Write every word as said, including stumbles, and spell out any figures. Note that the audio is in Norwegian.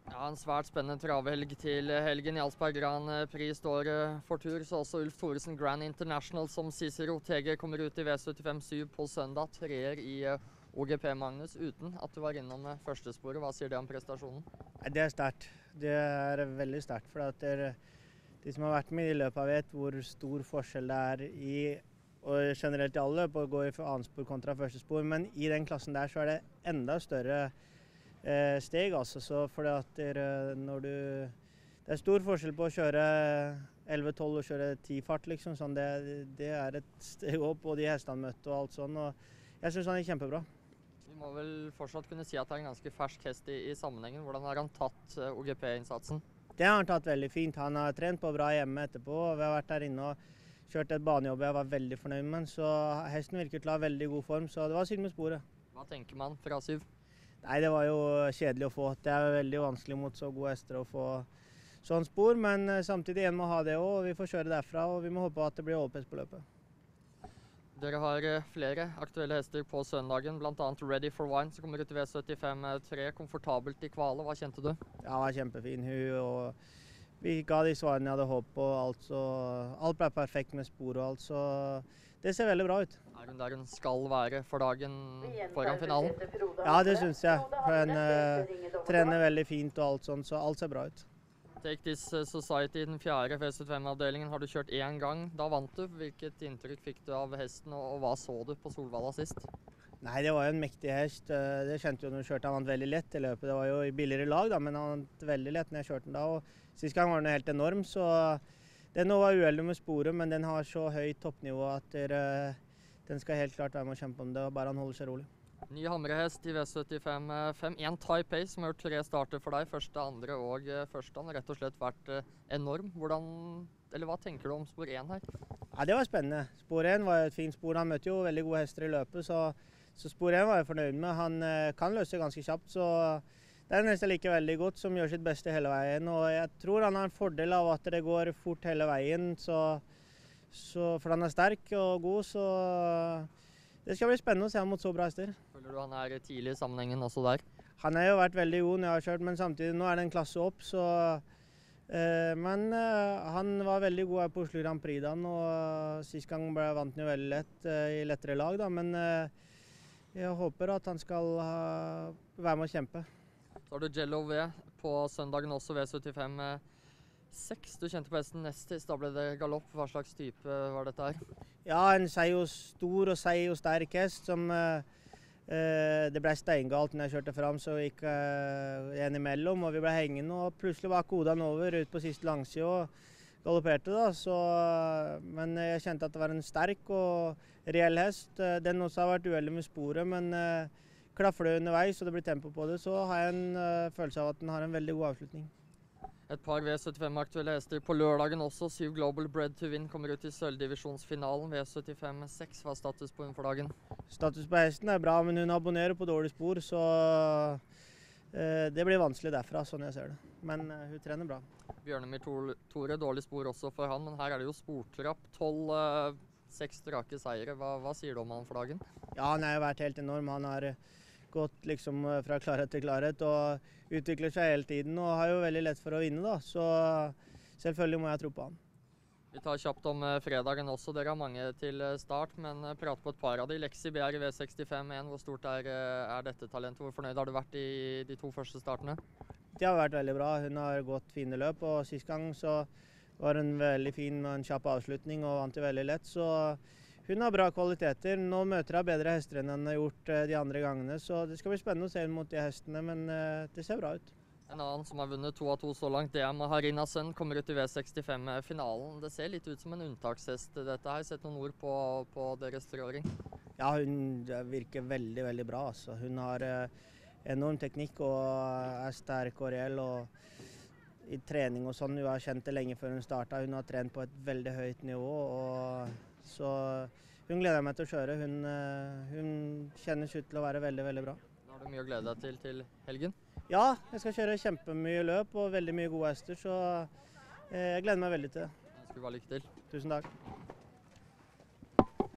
Ja, En svært spennende travhelg til helgen. Jarlsberg Grand Prix står for tur, så også Ulf Thoresen Grand International som Cicero. T G kommer ut i V syttifem syv på søndag. Treer i O G P, Magnus, uten at du var innom førstesporet. Hva sier det om prestasjonen? Det er sterkt. Det er veldig sterkt. For at det er, de som har vært med i løpet, vet hvor stor forskjell det er i og generelt i alle løp å gå i annenspor kontra førstespor. Men i den klassen der så er det enda større steg, altså, så fordi at det, når du, det er stor forskjell på å kjøre elleve tolv og kjøre ti fart, liksom, sånn, det, det er et steg opp, og de hestene møtte og alt sånn, og jeg synes han er kjempebra. Vi må vel fortsatt kunne si at det er en ganske fersk hest i, i sammenhengen. Hvordan har han tatt O G P-innsatsen? Det har han tatt veldig fint. Han har trent på bra hjemme etterpå, og vi har vært der inne og kjørt et banejobb jeg var veldig fornøyd med, så hesten virket til å ha veldig god form, så det var synd med sporet. Hva tenker man fra syv? Nei, det var jo kjedelig å få. Det er veldig vanskelig mot så gode hester å få sånn spor, men samtidig en må ha det også, og vi får kjøre derfra, og vi må håpe at det blir overpress på løpet. Dere har flere aktuelle hester på søndagen, blant annet Ready for Wine, som kommer ut i V syttifem tre, komfortabelt i kvale. Hva kjente du? Ja, det var kjempefin hun, og vi ga de svarene jeg hadde håp på, altså, alt ble perfekt med spor og alt, så det ser veldig bra ut. Er hun der hun skal være for dagen foran finalen? Ja, det synes jeg. For hun uh, trener veldig fint og alt sånt, så alt ser bra ut. Take This Society i den fjerde V syttifem-avdelingen har du kjørt én gang. Da vant du. Hvilket inntrykk fikk du av hesten, og hva så du på Solvalla sist? Nei, det var jo en mektig hest. Det kjente jo når du kjørte. Han vant veldig lett i løpet. Det var jo i billigere lag, da, men han vant veldig lett når jeg kjørte den da. Og sist gang var den helt enorm, så den nå var uheldig med sporet, men den har så høyt toppnivå at der, den skal helt klart være med å kjempe om det, og bare han holder seg rolig. Ny hamrehest i V syttifem fem. En Taipei som har gjort tre starter for deg. Første, andre og første. Han har rett og slett vært enorm. Hvordan, eller hva tenker du om spor én her? Ja, det var spennende. Spor én var et fint spor. Han møtte jo veldig gode hester i løpet, så, så spor én var jeg fornøyd med. Han kan løse ganske kjapt, så det er en hest jeg liker veldig godt, som gjør sitt beste hele veien. Og jeg tror han har en fordel av at det går fort hele veien, så, så, for han er sterk og god, så det skal bli spennende å se ham mot så bra hester. Føler du han er tidlig i sammenhengen også der? Han har jo vært veldig god når jeg har kjørt, men samtidig nå er det en klasse opp, så eh, men eh, han var veldig god her på Oslo Grand Prix da, og sist gang ble, vant han jo veldig lett eh, i lettere lag da, men eh, jeg håper at han skal uh, være med å kjempe. Så har du Jello V på søndagen også, V syttifem seks. Du kjente på hesten nest sist, da ble det galopp. Hva slags type var dette her? Ja, en seig og stor og seig og sterk hest som uh, uh, det ble steingalt når jeg kjørte fram, så gikk uh, en imellom, og vi ble hengende, og plutselig var koden over ut på siste langside og galopperte da, så, men jeg kjente at det var en sterk og reell hest. Den også har vært uheldig med sporet, men uh, klaffer det underveis og det blir tempo på det, så har jeg en uh, følelse av at den har en veldig god avslutning. Et par V syttifem aktuelle hester på lørdagen også. Syv Global Bred to Win kommer ut i sølvdivisjonsfinalen. V syttifem seks, hva er status på hun for dagen? Status på hesten er bra, men hun abonnerer på dårlig spor, så uh, det blir vanskelig derfra, sånn jeg ser det. Men uh, hun trener bra. Bjørnemir Tore, dårlig spor også for han, men her er det jo sportrapp. Tolv, uh, seks strake seire. Hva, hva sier du om han for dagen? Ja, han har jo vært helt enorm. Han har gått liksom fra klarhet til klarhet og utvikler seg hele tiden og har jo veldig lett for å vinne da, så selvfølgelig må jeg tro på han. Vi tar kjapt om fredagen også. Dere har mange til start, men prater på et par av de. Lexi B er i V sekstifem én. Hvor stort er, er dette talentet? Hvor fornøyd har du vært i de to første startene? Det har vært veldig bra. Hun har gått fine løp, og sist gang så var hun veldig fin med en kjapp avslutning og vant jo veldig lett, så hun har bra kvaliteter. Nå møter hun bedre hester enn hun har gjort de andre gangene, så det skal bli spennende å se henne mot de hestene, men det ser bra ut. En annen som har vunnet to av to så langt, det er Maharina Sun, kommer ut i V sekstifem-finalen. Det ser litt ut som en unntakshest dette her. Sett noen ord på, på deres treåring? Ja, hun virker veldig, veldig bra. Altså. Hun har enorm teknikk og er sterk og reell. Og i trening og sånn, hun har kjent det lenge før hun startet. Hun har trent på et veldig høyt nivå. Og så hun gleder meg til å kjøre. Hun, hun kjennes ut til å være veldig, veldig bra. Da har du mye å glede deg til til helgen? Ja, jeg skal kjøre kjempemye løp og veldig mye gode hester, så jeg gleder meg veldig til det. Jeg ønsker bare lykke til. Tusen takk.